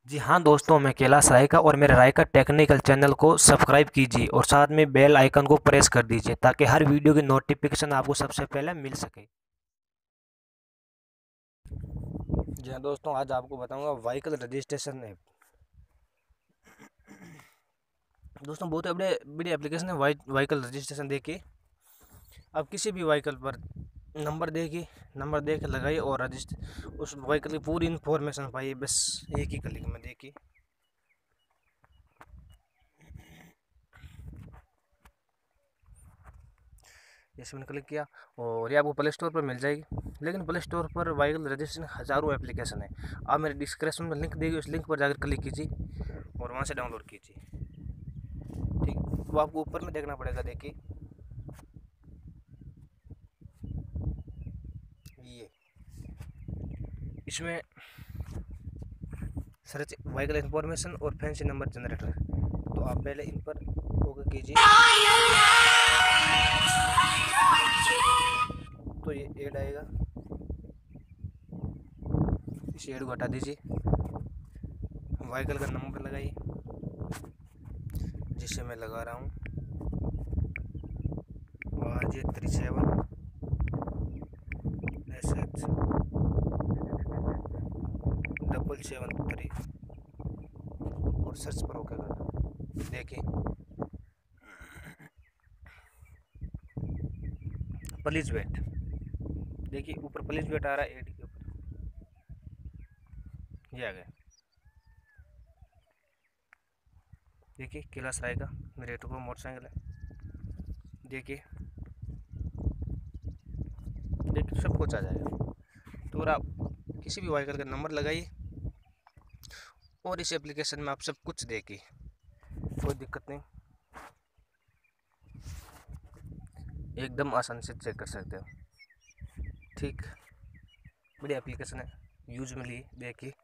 जी हाँ दोस्तों, मैं कैलाश रायका और मेरे रायका टेक्निकल चैनल को सब्सक्राइब कीजिए और साथ में बेल आइकन को प्रेस कर दीजिए ताकि हर वीडियो की नोटिफिकेशन आपको सबसे पहले मिल सके। जी हाँ दोस्तों, आज आपको बताऊंगा व्हीकल रजिस्ट्रेशन ऐप। दोस्तों बहुत बड़े बड़ी एप्लीकेशन है व्हीकल रजिस्ट्रेशन। देखिए, आप किसी भी व्हीकल पर नंबर देखिए, नंबर दे के लगाइए और रजिस्टर उस व्हीकल की पूरी इन्फॉर्मेशन पाइए बस एक ही क्लिक में। देखिए, जैसे मैंने क्लिक किया और ये आपको प्ले स्टोर पर मिल जाएगी। लेकिन प्ले स्टोर पर व्हीकल रजिस्ट्रेशन हज़ारों एप्लीकेशन है। आप मेरे डिस्क्रिप्शन में लिंक देगी, उस लिंक पर जाकर क्लिक कीजिए और वहाँ से डाउनलोड कीजिए। ठीक, वो आपको ऊपर में देखना पड़ेगा। देखिए ये, इसमें सर्च व्हीकल इन्फॉर्मेशन और फैंसी नंबर जनरेटर, तो आप पहले इन पर ओके कीजिए। तो ये ऐड आएगा, इस ऐड को हटा दीजिए। व्हीकल का नंबर लगाइए जिससे मैं लगा रहा हूँ, RJ37SH773 और सर्च पर ओके करना। देखिए, प्लीज वेट। देखिए ऊपर प्लीज वेट आ रहा है एड के ऊपर, ये आ गया। देखिए कैलाश राय का मेरे को मोटरसाइकिल है। देखिए देखिए सब कुछ आ जाएगा। तो अगर आप किसी भी व्हीकल का नंबर लगाइए और इस एप्लीकेशन में आप सब कुछ देखिए, कोई दिक्कत नहीं, एकदम आसानी से चेक कर सकते हो। ठीक, बड़ी एप्लीकेशन है, यूज में लिए। देखिए